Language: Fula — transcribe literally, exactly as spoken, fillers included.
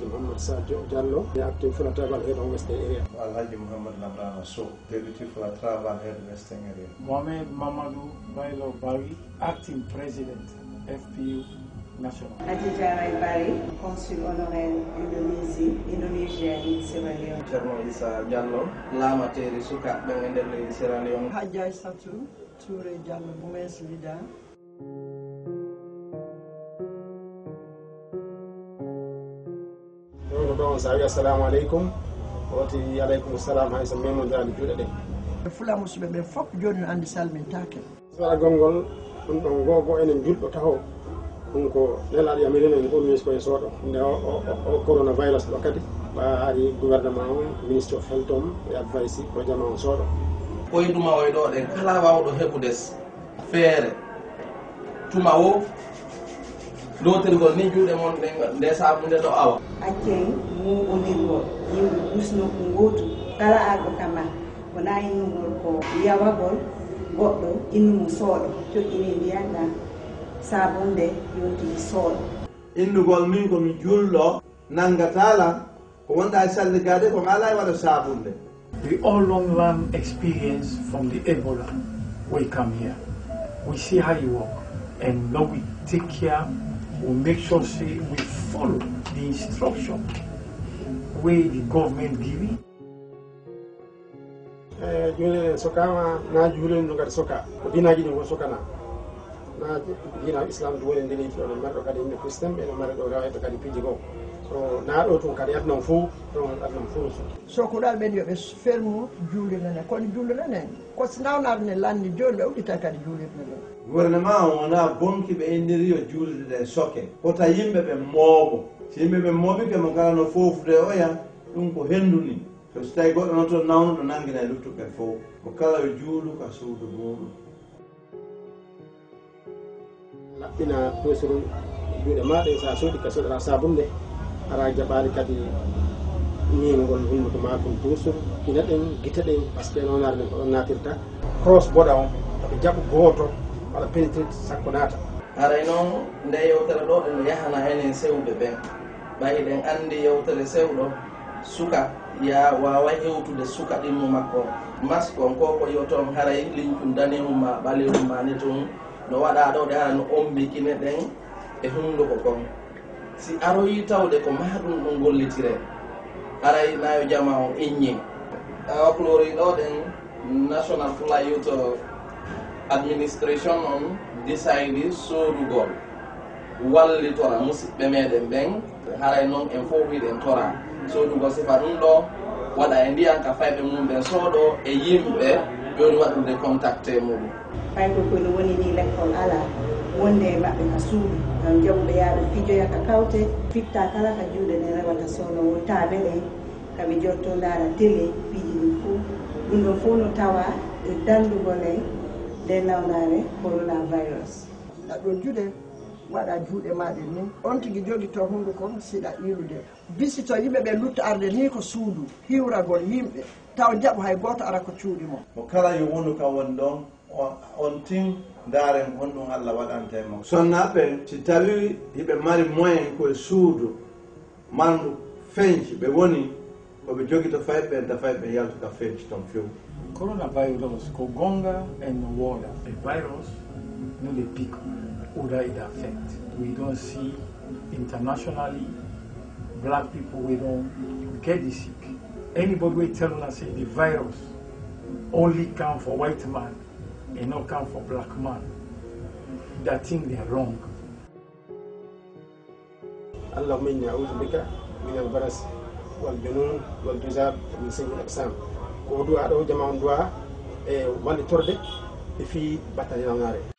Mister Mohamed Sadio Diallo, the active for the travel head of Western area. Alhaji Muhammad Labrana So, deputy for the travel head of Western area. Mohamed Mamadou Bailo Bari, acting president, F P U National. Khadija Rai Bari, consul honoraire Indonésie, Indonesia in Sierra Leone. Cerno Issa Diallo, lama teri suka bengendele Sierra Leone. Hadja Satou Touré Diallo, Boumes Lida. Don sa assalamu alaikum wati alaikum assalam hay so memo dal juude de fula musuɓe ɓe fof joni no andi salmintake sara gongol ɗum ɗon gogo enen julɓe taho ɗum ko nelaɗo yaminen en ummis koye sooɗo nde o coronavirus ɗo kadi ɓa ari gouvernement o ministre of health on e advice ko jama on sooɗo ɓoyduma oyɗo ɗen kala wawɗo heɓude feere tuma o lotirgol ni juuɗe mon nde saabu nde ɗo awa accen muɓonirgol yimɓe usno ko gotu kala arɗo kama wona innugol ko yawagol goɗɗo innumo sooɗo coƴƴini mbiyanda sabunde yontigi sooɗo innugol min komi julɗo nangatala ko wonɗa e salligade ko ala e waɗa sabunde. We all long run experience from the Ebola. We come here, we see how you work, and now we take care. We make sure say we follow the instruction where the government give it. Eh, jule sokama na jule nungar soka. Dina gini wo soka na. Na dina Islam duwe ndeli to na mardo kadi ne Christian e mardo rawa to kadi piji go. So na do tun kadi adnan fu, to adnan fu. So ko dal ben yo be fermo jule nana ko jule nana ko snawna ne landi jole o dita kadi jule nana. Gouvernement wona bonki ɓe indiri yo julde ɗe soke kota yimɓe ɓe mooɓo so yimɓe ɓe mooɓi ke mo kala no fofude oya ɗum ko henduni so so tawi goɗɗo noon to nawno ɗo nanguina e luttuɓe fof ko kala yo juulu ka suudu muɗum laɓɓina pesuru juuɗe maɗe sa soodi ka soɗora sabunde ara jaɓali kadi ñingol hunnuko ma ɗum toujours ina ɗen guita ɗen par ce que noon arden ko ɗon natirta cross boɗa on ɓe jaɓu gooto wala pénétrer sakko naata haray noon nde yewtere ɗo ɗen yahana enen sewɓe ɓen ɓayi ɗen andi yewtere sewɗo suka ya wawa hewtude suka ɗimmu makko masque on ko ko yo toon haray liñcum danihum ma ɓalihum ma ni toon no waɗa ɗo ɗe hara no ombikine ɗen e hunduko kon si aroyi tawde ko maɗum ɗum gollitire haray nayo jama on iññi waklori ɗo ɗen national fly youth administration on decide soodugol wallitora musidɓe meɗen ɓen haray noon en fof hiɗen tora soodugol sifa ɗum ɗo waɗa e ndiyan ka fayɓe mum ɓen sooɗo e yimɓe joni waɗude contacté muɗum fay ko kono woni ni l'école ala wonde e maɓɓe ka suudu gam jaɓuɓe yaaɓe fijoya ka kawte fitta kala ka juuɗe ɗen rewata sowno wottaɓe ɗen kaɓe jotto ndaara télé piiji ɗin fof ɗum ɗon fof no tawa e dandugol en de nawdare coronavirus aɗo juuɗe waɗa juuɗe maɗe ni on tigui joguito hunduko siɗa ilude bisito yimɓe ɓe lutta arde ni ko suudu hiwragol yimɓe taw jaɓo hay goto ara ko cuuɗi mo mo kala yo wonu kam woni ɗon on tin daren honɗum Allah waɗante mo sonnaɓe si tawi hiɓe mari moyen koye suudu mandu feñci ɓe woni koɓe joguito fayɓe da fayɓe yaltu ka feñci ton few. Coronavirus ko gonga and no water. The virus no dey pick whether it affect. We don't see internationally black people we don't get the sick. Anybody will tell us say the virus only come for white man and not come for black man. That thing they are wrong. اللهم إني أعوذ بك من البرص والجنون والجذاب من سيء الأجسام. ko duwa ɗo jama on duwa e walli torde e fi battane nawnaare